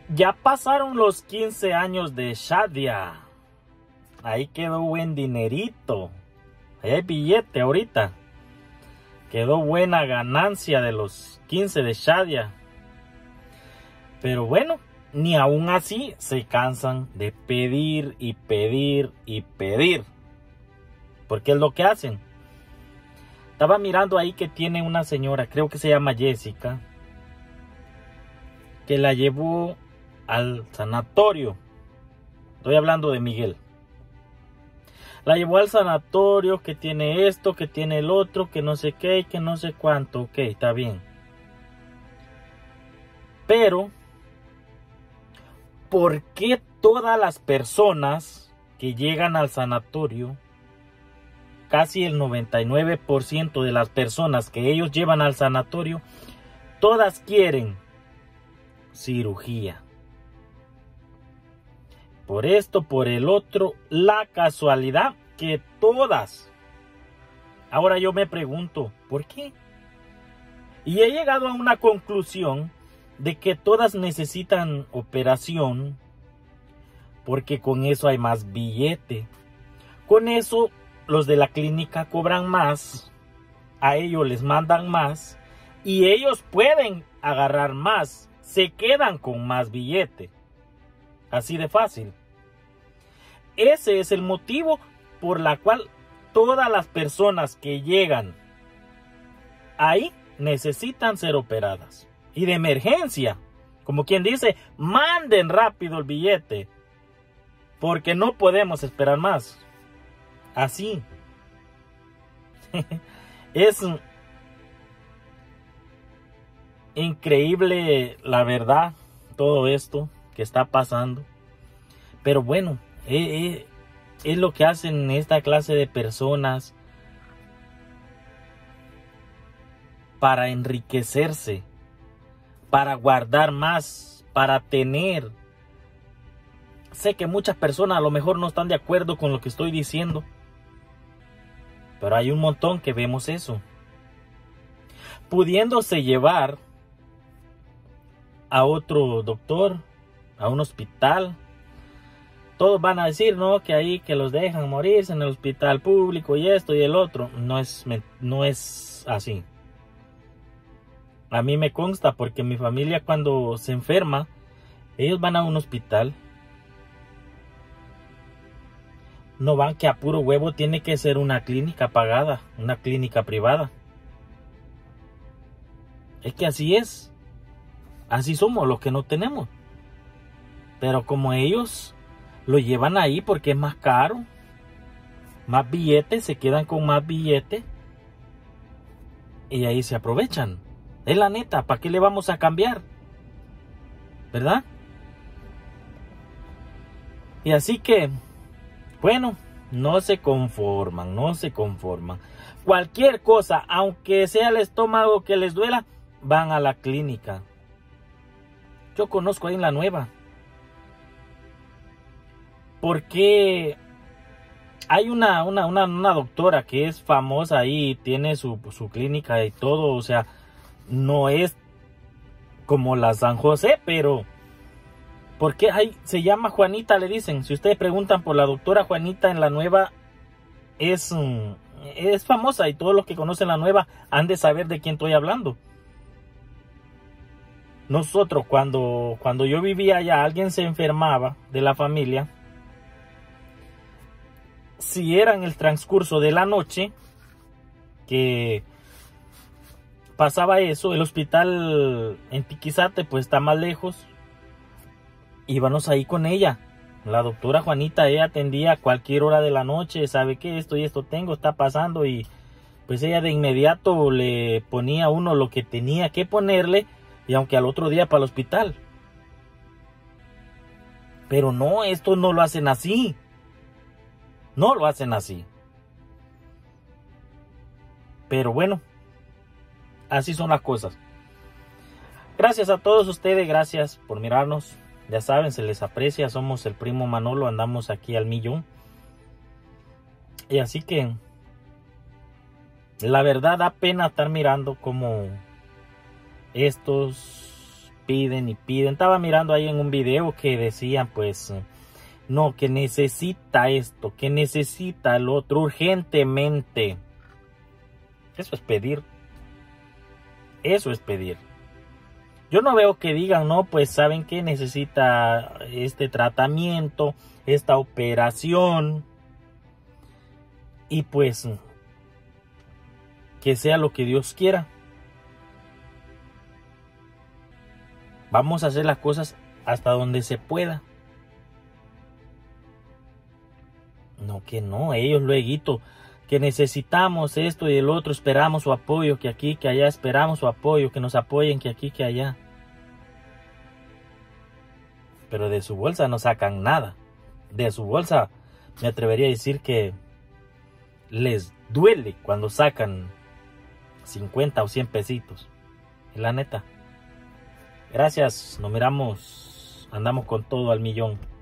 Ya pasaron los 15 años de Shadia. Ahí quedó buen dinerito. Ahí hay billete ahorita. Quedó buena ganancia de los 15 de Shadia. Pero bueno, ni aún así se cansan de pedir y pedir y pedir. Porque es lo que hacen. Estaba mirando ahí que tiene una señora, creo que se llama Jessica, que la llevó al sanatorio. Estoy hablando de Miguel. La llevó al sanatorio, que tiene esto, que tiene el otro, que no sé qué, que no sé cuánto. Ok, está bien. Pero, ¿por qué todas las personas que llegan al sanatorio, casi el 99% de las personas que ellos llevan al sanatorio, todas quieren cirugía? Por esto, por el otro, la casualidad que todas. Ahora yo me pregunto, ¿por qué? Y he llegado a una conclusión de que todas necesitan operación porque con eso hay más billete. Con eso los de la clínica cobran más, a ellos les mandan más y ellos pueden agarrar más, se quedan con más billete. Así de fácil. Ese es el motivo por la cual todas las personas que llegan ahí necesitan ser operadas. Y de emergencia. Como quien dice, manden rápido el billete. Porque no podemos esperar más. Así. Es increíble, la verdad, todo esto que está pasando. Pero bueno, es lo que hacen esta clase de personas para enriquecerse, para guardar más, para tener. Sé que muchas personas a lo mejor no están de acuerdo con lo que estoy diciendo, pero hay un montón que vemos eso. Pudiéndose llevar a otro doctor, a un hospital, todos van a decir, no, que ahí que los dejan morirse en el hospital público y esto y el otro. No es así. A mí me consta porque mi familia cuando se enferma, ellos van a un hospital. No van que a puro huevo tiene que ser una clínica pagada, una clínica privada. Es que así es. Así somos los que no tenemos. Pero como ellos lo llevan ahí porque es más caro, más billetes, se quedan con más billetes y ahí se aprovechan. Es la neta, ¿para qué le vamos a cambiar? ¿Verdad? Y así que, bueno, no se conforman, no se conforman. Cualquier cosa, aunque sea el estómago que les duela, van a la clínica. Yo conozco ahí en La Nueva. Porque hay una doctora que es famosa ahí, tiene su clínica y todo, o sea, no es como la San José, pero porque se llama Juanita, le dicen. Si ustedes preguntan por la doctora Juanita en La Nueva, es famosa y todos los que conocen La Nueva han de saber de quién estoy hablando. Nosotros cuando yo vivía allá, alguien se enfermaba de la familia. Si era en el transcurso de la noche que pasaba eso, el hospital en Tiquizate pues está más lejos, íbamos ahí con ella. La doctora Juanita, ella atendía a cualquier hora de la noche, sabe que esto y esto tengo, está pasando, y pues ella de inmediato le ponía a uno lo que tenía que ponerle, y aunque al otro día para el hospital. Pero no, esto no lo hacen así. No lo hacen así. Pero bueno, así son las cosas. Gracias a todos ustedes, gracias por mirarnos. Ya saben, se les aprecia, somos el primo Manolo, andamos aquí al millón. Y así que, la verdad da pena estar mirando como estos piden y piden. Estaba mirando ahí en un video que decían pues, no, que necesita esto, que necesita el otro urgentemente. Eso es pedir. Eso es pedir. Yo no veo que digan, no, pues saben que necesita este tratamiento, esta operación. Y pues, que sea lo que Dios quiera. Vamos a hacer las cosas hasta donde se pueda. No, que no, ellos luego, que necesitamos esto y el otro, esperamos su apoyo, que aquí, que allá, esperamos su apoyo, que nos apoyen, que aquí, que allá. Pero de su bolsa no sacan nada. De su bolsa me atrevería a decir que les duele cuando sacan 50 o 100 pesitos. Es la neta. Gracias, nos miramos, andamos con todo al millón.